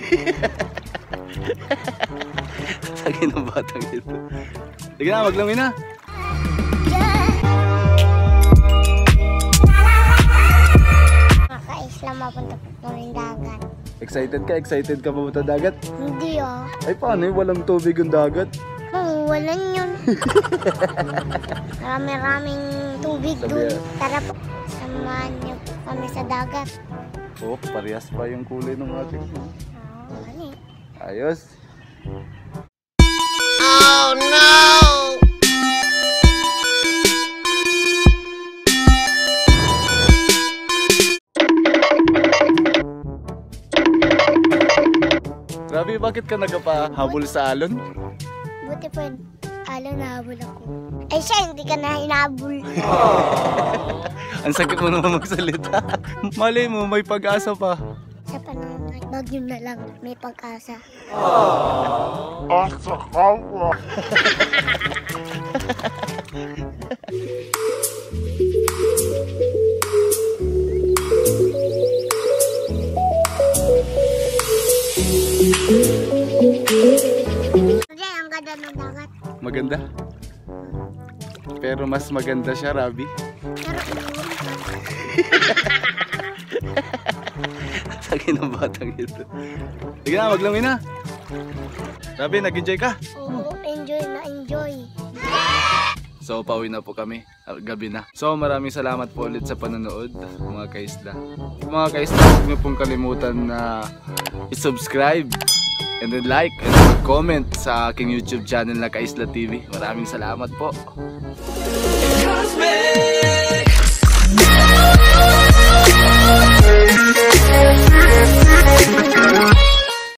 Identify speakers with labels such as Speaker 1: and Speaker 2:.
Speaker 1: Sagay ng batang ito. Sige na, maglangoy na.
Speaker 2: Maka-isla mapunta po ng dagat.
Speaker 1: Excited ka? Excited ka pumunta dagat?
Speaker 2: Hindi oh.
Speaker 1: Ay paano eh? Walang tubig yung dagat?
Speaker 2: Walang yun. Marami-raming tubig dun. Tara po, samahan niyo po kami sa dagat.
Speaker 1: Oh, parehas pa yung kulay ng ating.
Speaker 2: Ano eh.
Speaker 1: Ayos.
Speaker 3: Oh no!
Speaker 1: Grabe, bakit ka nagpahabol sa alon?
Speaker 2: Buti po yun. Alam na habol ako. Eh siya, hindi ka na hinabol.
Speaker 1: Ang sakit mo naman magsalita. Malay mo, may pag-asa pa.
Speaker 2: Sa panahon ay bagyo na lang, may pag-asa.
Speaker 3: Asa ka ba?
Speaker 2: Hindi, ang ganda ng dagat.
Speaker 1: Maganda. Pero mas maganda siya, Rabi.
Speaker 2: Pero
Speaker 1: Sagay ng batang ito. Sige na, maglangoy na. Rabi, nag-enjoy ka?
Speaker 2: oo, enjoy na enjoy.
Speaker 1: So, pauwi na po kami. Gabi na. So, maraming salamat po ulit sa panonood, mga kaisda. Mga kaisda, huwag niyo pong kalimutan na i-subscribe and then like and comment sa aking YouTube channel na Kaisla TV. Maraming salamat po.